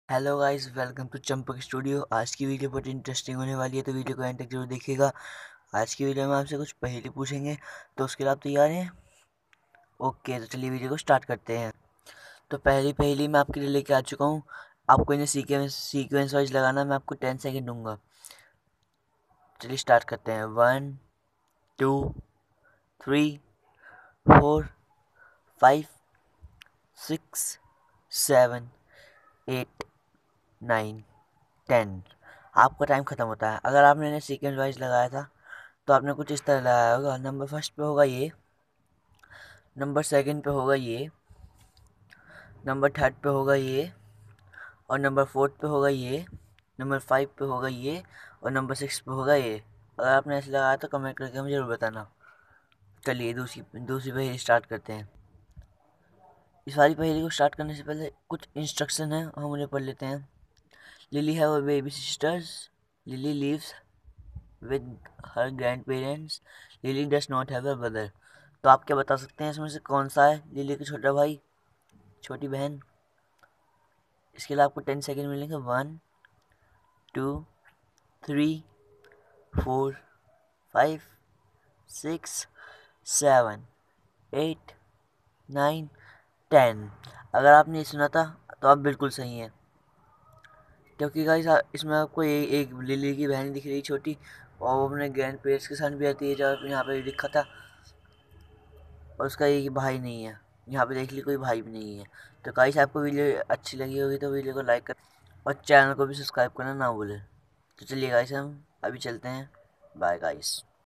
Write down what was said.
Hello guys, welcome to Champak studio. आज की video बहुत इंटरेस्टिंग होने वाली है, तो वीडियो को एंड तक जरूर देखिएगा। आज की वीडियो में आपसे कुछ पहेली पूछेंगे, तो उसके लिए आप तैयार हैं? ओके, तो चलिए वीडियो को स्टार्ट करते हैं। तो पहली पहेली मैं आपके लिए लेके आ चुका हूँ। आपको इन्हें सीक्वेंस वाइज लगाना। मैं आपको 10 सेकेंड दूंगा। चलिए स्टार्ट करते हैं। 1, 2, 3, 4, 5, 6, 7, 8, 9, 10। आपका टाइम खत्म होता है। अगर आपने इन्हें सीक्वेंस वाइज लगाया था तो आपने कुछ इस तरह लगाया होगा। नंबर फर्स्ट पे होगा ये, नंबर सेकंड पे होगा ये, नंबर थर्ड पे होगा ये, और नंबर फोर्थ पे होगा ये, नंबर 5 पे होगा ये, और नंबर 6 पे होगा ये। अगर आपने ऐसे लगाया तो कमेंट करके मुझे ज़रूर बताना। चलिए दूसरी दूसरी पहेली स्टार्ट करते हैं। इस वाली पहेली को स्टार्ट करने से पहले कुछ इंस्ट्रक्शन है, हम उन्हें पढ़ लेते हैं। Lily have a baby sisters, Lily lives with her grandparents, Lily does not have a brother. तो आप क्या बता सकते हैं इसमें से कौन सा है लिली का छोटा भाई, छोटी बहन? इसके लिए आपको 10 सेकेंड मिलेंगे। 1, 2, 3, 4, 5, 6, 7, 8, 9, 10। अगर आपने ये सुना था तो आप बिल्कुल सही हैं, क्योंकि गाइस इसमें आपको एक लिली की बहन दिख रही है छोटी, और वो अपने ग्रैंड पेरेंट्स के साथ भी आती है, जो यहाँ पे लिखा था। और उसका एक भाई नहीं है, यहाँ पे देख ली कोई भाई भी नहीं है। तो गाइस आपको वीडियो अच्छी लगी होगी तो वीडियो को लाइक कर और चैनल को भी सब्सक्राइब करना ना भूलें। तो चलिए गाइस, हम अभी चलते हैं। Bye guys.